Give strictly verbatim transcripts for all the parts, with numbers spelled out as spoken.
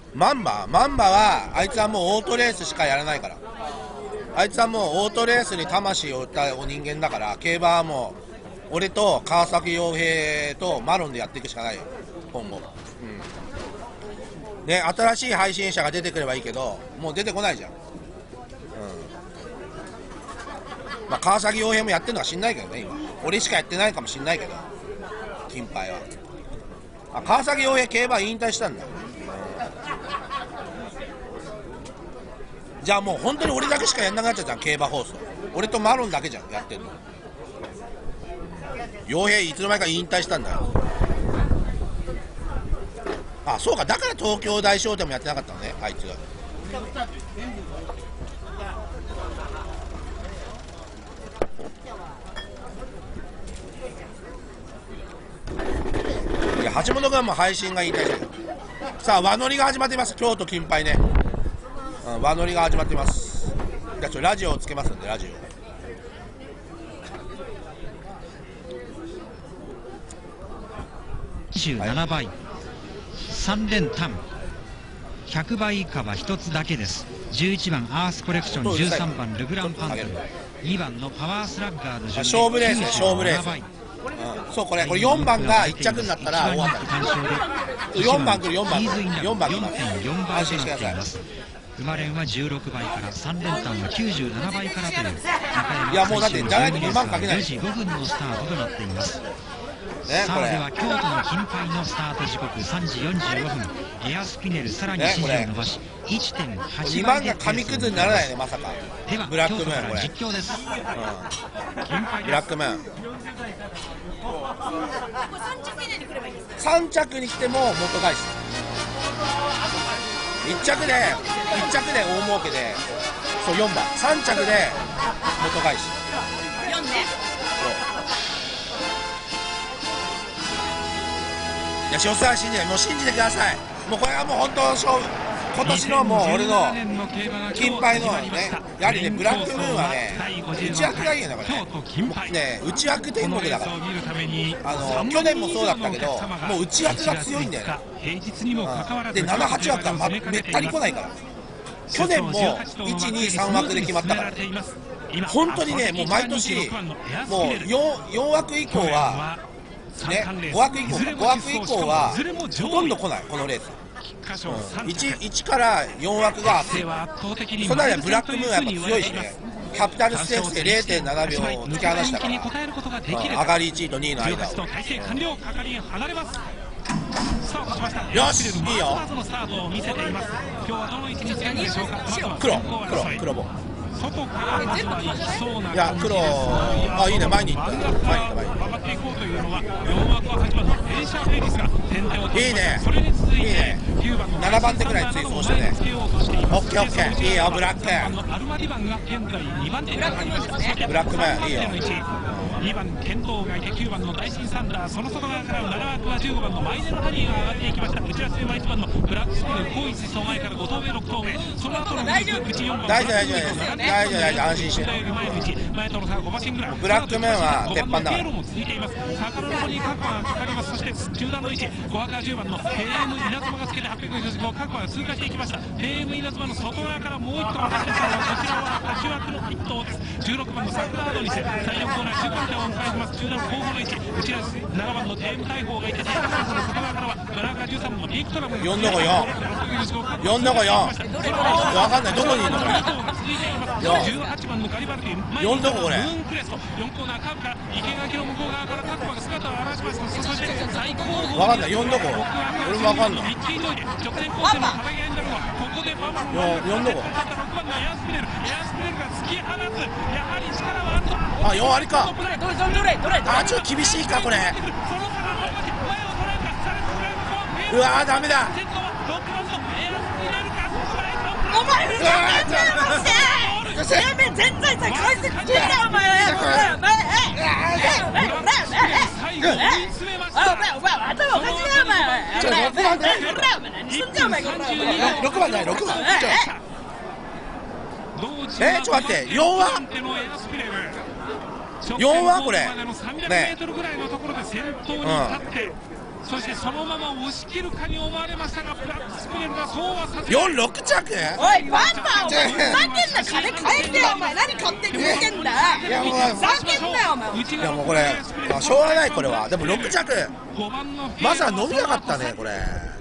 マンバマンバはあいつはもうオートレースしかやらないから。あいつはもうオートレースに魂を売ったお人間だから、競馬はもう俺と川崎洋平とマロンでやっていくしかないよ今後。うんね、新しい配信者が出てくればいいけどもう出てこないじゃん。うん、まあ、川崎洋平もやってるのか知んないけどね今。俺しかやってないかもしんないけど金杯は。あ、川崎洋平競馬引退したんだ。じゃあもう本当に俺だけしかやんなくなっちゃったじゃん競馬放送。俺とマロンだけじゃんやってんの。洋平いつの間にか引退したんだよ。あ、そうか、だから東京大賞でもやってなかったのねあいつ。いや橋本君はもう配信が引退してる。さあ輪乗りが始まっています。京都金杯ね、うん、輪乗りが始まっています。じゃあちょラジオをつけますんでラジオにじゅうななばい、はい、さん連単ひゃくばい以下はひとつだけです。じゅういちばんアースコレクション、じゅうさんばんルグランパントル、にばんのパワースラッガーの順勝負レースね、勝負レース、うん、そうこれこれよんばんがいっ着になったら終わった。よんばん来るよんばんよんばん来ます。安心してください。 馬連はじゅうろくばいから、さん連単はきゅうじゅうななばいからという中山、いやもうだってじゃないとにばんかけない。 よじごふんのスタートとなっています。ね、さあでは京都の金杯のスタート時刻さんじよんじゅうごふん、エアスピネルさらに指示を伸ばし いってんはち 倍で紙くずにならないねまさか。 ではブラックム京ーンこれ実況です、うん、 ブラックムーンさん着に来ても元返しいっ着でいっ着で大儲けで、そうよんばんさん着で元返しよんね。 いや塩沢信じない、もう信じてください。もうこれはもう本当勝負、今年のもう俺の金杯のね、やはりねブラックムーンはね内枠がいいよねこれね、内枠天国だから。あの去年もそうだったけどもう内枠が強いんだよね、うん、でななはち枠が、ま、めったり来ないから。去年もいちにさん枠で決まったから本当にね、もう毎年もう 4, よん枠以降はね、ご枠以降ご枠以降はほとんど来ないこのレース、うん、1, いちからよん枠がその間ブラックムーンはやっぱ強いしね、キャピタルステークスで れいてんななびょう突き放したから、うん、上がりいちいとにいの間を、よしいいよ黒黒黒ボいや黒、あいいね前に行った前に行った前に行ったいいねいいねななばん手ぐらい追走してね、オッケーオッケーいいよブラックブラックマンいいよにばん剣道がいてきゅうばんの大新サンダー、その外側からなな枠はじゅうごばんのマイネロハニーが上がっていきました。内足はいちばんのブラックスピル後一走前からご頭目ろく頭目、その後の内内よんばん大丈夫大丈夫大丈夫大丈夫安心して前との差ご馬身ぐらいブラックメンは鉄板だからも続いています。坂の方に各馬がかかります。そして中段の位置ご枠はじゅうばんのヘーム稲妻がつけてはっぴゃくよんじゅうご各馬が通過していきました。ヘーム稲妻の外側からもういっ頭走ってきたのはこちらははち枠のいっ頭です。じゅうろくばんの桜アードにせだいよんコーナー中間点を迎えます。中段後方の位置内らすななばんのテーム大砲がいてテーム大砲の外側からはブラーカーじゅうさんばんのビッグトラムよんどこよんよんどこよん分かんないどこにいるのこれじゅうはちばんのガリバルディよんどここれムーンクレストよんコーナーカーブから生垣の向こう側から各馬が姿を現します。そして最高峰分かんないよんどこ俺も分かんないミッキー・ジョイで直線コースの壁がになるのはここでパパのよんどころくばんのエアスピレルエアスピレルが突き放つやはり力はあるとあよんありかどれどれどれどれあちょっと厳しいかこれうわーダメだお前ふざけんなよマジでやべえ全財産返してくれんだよお前お前お前えお前お前お前お前お前頭おかしいなお前ちょろくばんだよお前何すんじゃお前ろくばんだよろくばんえちょっと待ってよんはよんはこれねうんそしてそのまま押し切るかに思われましたが、ブラックスピネルがそうはさせよん、ろく着。 おいバカ、お前ふざけんな、金返してよお前。何勝手に言ってんだ。 いやもうふざけんなよお前。 いやもうこれ、まあ、しょうがないこれは。でもろく着まさか伸びなかったねこれ。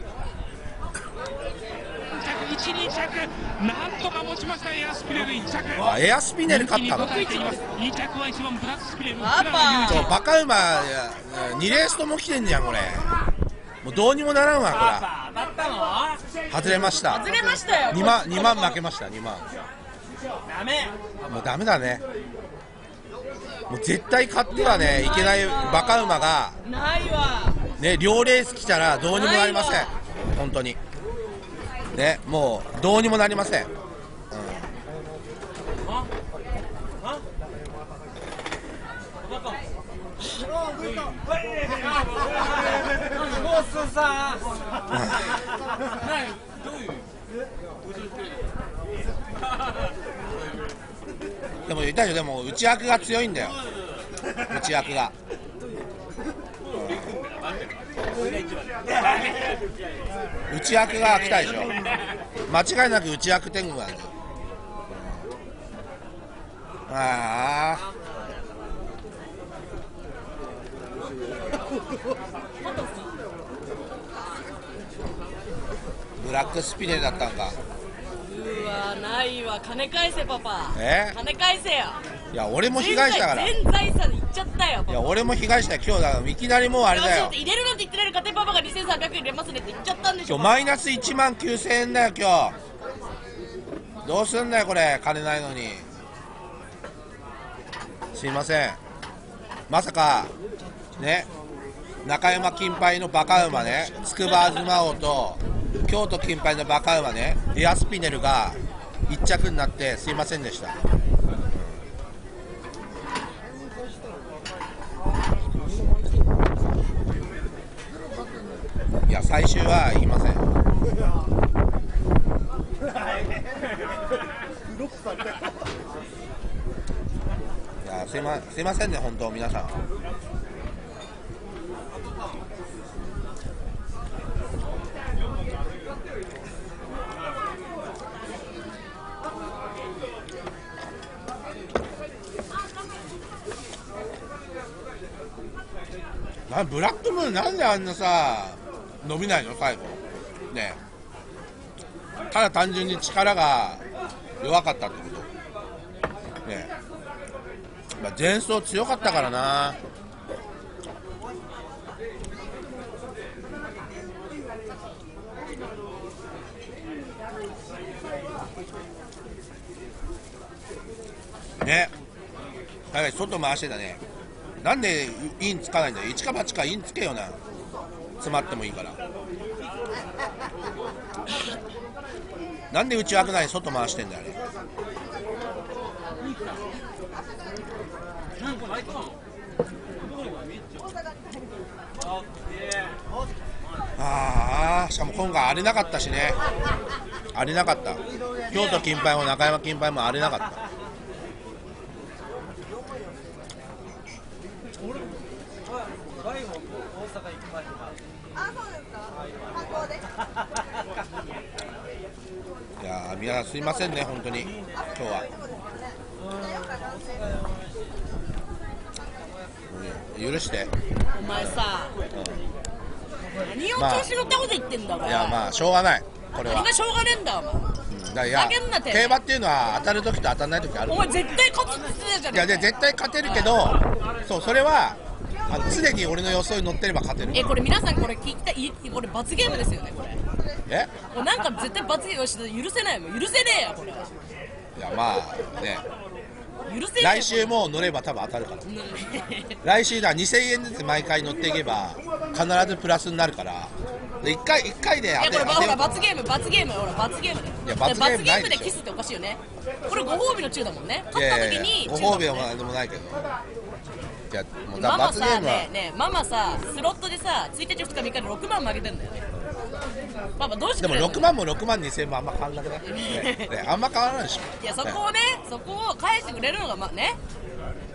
いち、に着なんとか持ちました。エアスピネルいっ着。 あ、エアスピネル勝ったの。 に着は一番ブラックスピネル。 パパそうバカ馬にレースとも来てんじゃんこれ。もうどうにもならんわこれ。外れました。 外れましたよ。 にまんにまん負けました。にまん。 ダメ。 もうダメだね。もう絶対勝ってはねいけないバカ馬がないわ。 ね、両レース来たらどうにもなりません本当にね。もうどうにもなりません。でも言ったでしょ、でも内枠が強いんだよ、内枠が。内枠が来たでしょ、間違いなく内枠天狗なんだよ。ああブラックスピネルだったんか。 うわないわ。金返せパパ。 え金返せよ。 いや俺も被害者だから。 全財産いっちゃったよパパ。 いや俺も被害者今日だからいきなりもうあれだよ。 入れるなんて言ってないのかてパパがにせんさんびゃくえん入れますねって言っちゃったんでしょ。 今日マイナスいちまんきゅうせんえんだよ今日。どうすんだよこれ、金ないのに。すいません、まさかね中山金杯のバカ馬ね、筑波東王と京都金杯のバカ馬ね、エアスピネルがいっ着になってすいませんでした。いや最終は言いません。いやすいま、すいませんね本当皆さん。なブラックムーンなんであんなさ伸びないの最後ね。ただ単純に力が弱かったってことね。まあ、前走強かったからな。ね、だから外回してたね。なんでインつかないんだよ。一か八かインつけよな。詰まってもいいから。なんで内枠内外回してんだよあれ。ああしかも今回荒れなかったしね。荒れなかった。京都金杯も中山金杯も荒れなかった。いやー皆さんすいませんね本当に今日は、うん、許して。 お前さ、うん、何を調子乗ったこと言ってんだお前。 いやまあしょうがない。これは何がしょうがねえんだお前、うん、だいや競馬っていうのは当たる時と当たらない時ある。 お前絶対勝つって言ってたじゃん。 いやで絶対勝てるけど、そうそれはあの常に俺の予想に乗ってれば勝てる。 えこれ皆さんこれ聞きたい、これ罰ゲームですよねこれ。 えもうなんか絶対罰ゲームして許せないもん。許せねえよこれ。いやまあね、 許せねえ。 来週も乗れば多分当たるから来週だにせんえんずつ毎回乗っていけば必ずプラスになるからでいっかいいっかいで当てる。いやこれほら罰ゲーム罰ゲームほら罰ゲームで。いや罰ゲームないでしょ。罰ゲームでキスっておかしいよね。これご褒美の中だもんね。勝った時にご褒美はでもないけど。いやもうだママさ罰ゲームはねねママさスロットでさついたちふつかみっかでろくまん負けてんだよね。パパどうしてくれるの。 でもろくまんもろくまんにせんもあんま変わらなくない、ねね、あんま変わらないでしょ。 いやそこをねそこを返してくれるのがまあね